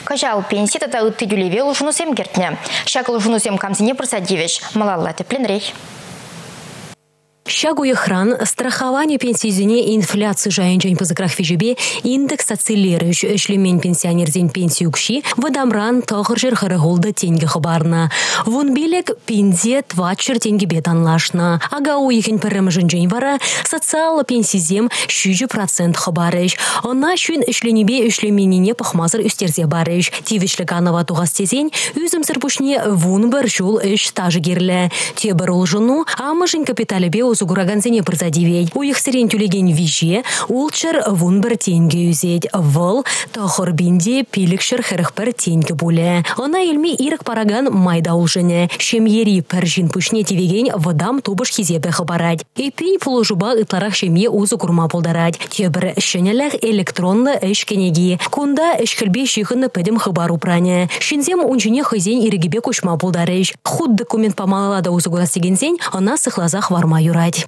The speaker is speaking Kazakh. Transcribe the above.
Кажал пенсии тата утты дюлевел жунусем гертне. Шакал жунусем камзине просадивич. Малалла тепленрей. Шагуя хран, страхование пенсии инфляции жайынчен позакрах фижебе, индекс ацелирующ шлемень пенсионер день пенсию кши, водамран тохаржер харагулда тенге хабарна. Вон билек пензе твачер тенге бетанлашна. Ага у ихин перемжен жень вара, социал пенсизем 60% хабарыш. Она шүн шлемебе шлеменине пахмазыр үстерзе барыш. Тивишлеганова тугастезень, үзім сырпушне вон бір жол стажы герлі. Тебір ұлжыну, амышын капиталебе Зугураганзене прозадивей. У их сирен тюлеген виже, улчер вун бір тенге үзет. Выл, тахыр бинде пилікшір хіріх бір тенге буле. Она елме ирік параган майда улжыне. Шемьери пәржін пүшне тевеген вадам тубыш хизебе хабарад. Эпень пулыжуба ытларах шемье узу курма пулдарад. Тебір шенелях электронны эшкенеги. Кунда эшкілбе шихыны пәдім хабару пране. Шинзем унчыне хызен ирігебе кушма пулдарыш. Худ документ памалада узу гурастегензен, она сыхлазах варма юрад.